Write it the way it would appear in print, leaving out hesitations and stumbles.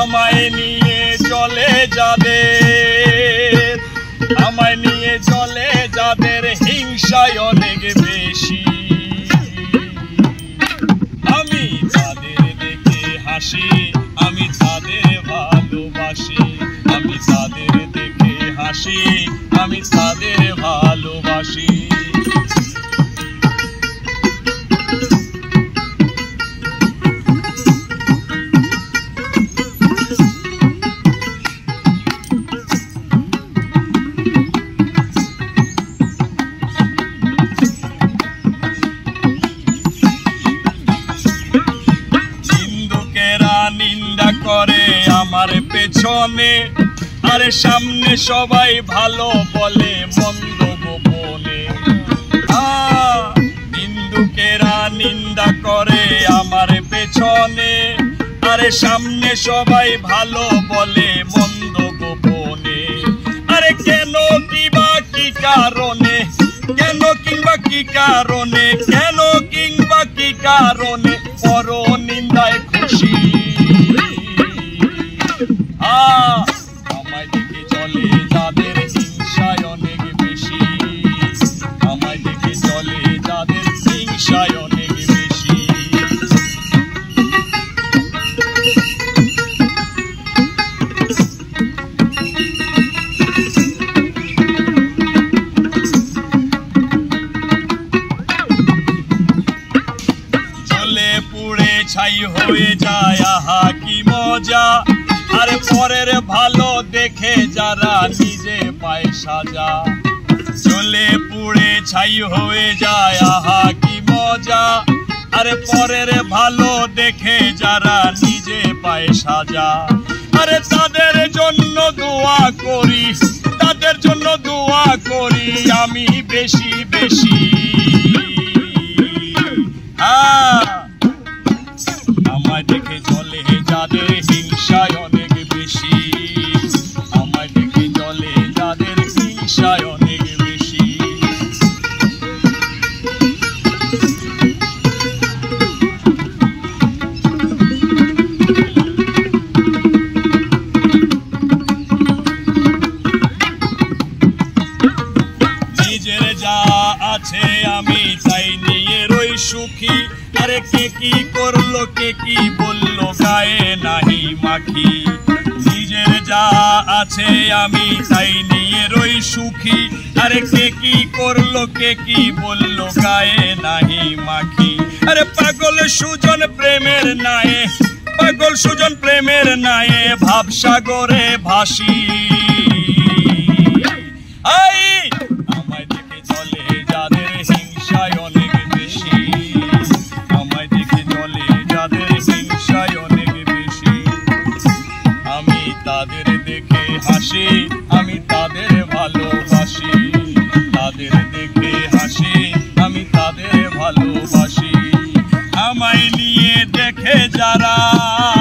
আমায় নিয়ে চলে যাদের, আমায় নিয়ে চলে যাদের হিংসায় অনেক বেশি। আমি তাদের দেখে হাসি, আমি তাদের ভালোবাসি। আমি তাদের দেখে হাসি, আমি তাদের ভালোবাসি। নিন্দা করে আমার পেছনে, আরে সামনে সবাই ভালো বলে মন্দ গোপনে। নিন্দুকেরা নিন্দা করে আমার পেছনে, আরে সামনে সবাই ভালো বলে মন্দ গোপনে। আরে কেন কিবা কি কারণে, কেন কিংবা কি কারণে, কেন কিংবা কি কারণে পর নিন্দায় খুশি। আমায় দেখে চলে যাদের হিংসায় অনেক বেশি, আমায় দেখে চলে যাদের হিংসায় অনেক বেশি। জ্বলে পুড়ে ছাই হয়ে যায়, আহা কি মজা। আরে পরের ভালো দেখে যারা নিজে পায় সাজা। জ্বলে পুড়ে ছাই হয়ে যায়, আহা কি মজা। আরে পরের ভালো দেখে যারা নিজে পায় সাজা। আরে তাদের জন্য দোয়া করি, তাদের জন্য দোয়া করি আমি বেশি বেশি। আমায় দেখে চলে যাদের হিংসায় অনেক বেশি, আমায় দেখে চলে যাদের হিংসায় অনেক বেশি। নিজের যা আছে আমি তাই নিয়ে রই সুখী। আরে কে কি করলো কে কি বললো গায়ে নাহি মাখি। নিজের যা আছে আমি তাই নিয়ে রই সুখী। আরে কে কি করলো কে কি বললো গায়ে নাহি মাখি। আরে পাগল সুজন প্রেমের নায়ে, পাগল সুজন প্রেমের নায়ে ভাবসাগরে ভাসি। আমায় দেখে চলে যাদের হিংসায় অনেক বেশি, আমায় দেখে চলে যাদের হিংসায় অনেক বেশি। আমি তাদের দেখে হাসি, আমি তাদের ভালোবাসি। তাদের দেখে হাসি, আমি তাদের ভালোবাসি। আমায় নিয়ে দেখে যারা